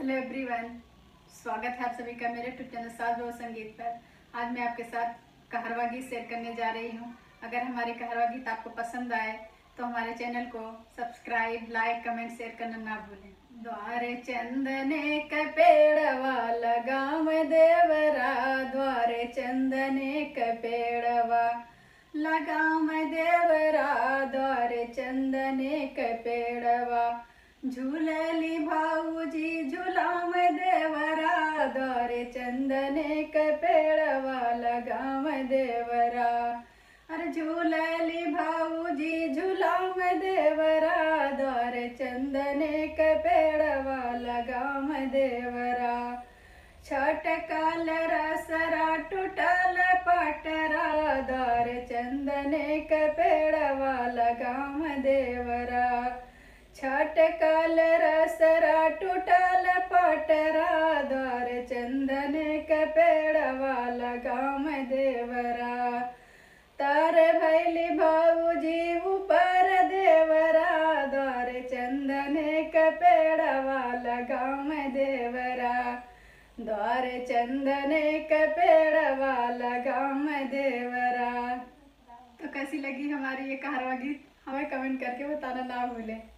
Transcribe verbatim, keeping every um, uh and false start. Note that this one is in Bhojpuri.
हेलो एवरीवन, स्वागत है आप सभी का मेरे यूट्यूब चैनल साज बहू संगीत पर। आज मैं आपके साथ कहरवा गीत शेयर करने जा रही हूँ। अगर हमारे कहरवा गीत आपको पसंद आए तो हमारे चैनल को सब्सक्राइब, लाइक, कमेंट, शेयर करना ना भूलें। द्वारे चंदने का पेड़वा लगाम देवरा, द्वारे चंदने का पेड़वा लगाम देवरा, द्वारे चंदने का पेड़वा झूलली भाऊजी झूलाम देवरा, द्वारे चंदने का पेड़वा लगाम देवरा। अरे झूलली भाऊजी झूलाम देवरा, द्वारे चंदने का पेड़वा लगाम देवरा। छटकाल रसरा टूटल पटरा, द्वारे चंदने का पेड़वा लगाम देवरा। छटकाल रसरा टूटल पटरा, द्वारे चंदने का पेड़वा लगाम देवरा। तार भैली भाऊजी ऊपर देवरा, द्वारे चंदने का पेड़वा लगाम देवरा, द्वारे चंदने का पेड़वा लगाम देवरा। तो कैसी लगी हमारी ये कहरवा गीत हमें कमेंट करके बताना ना भूलें।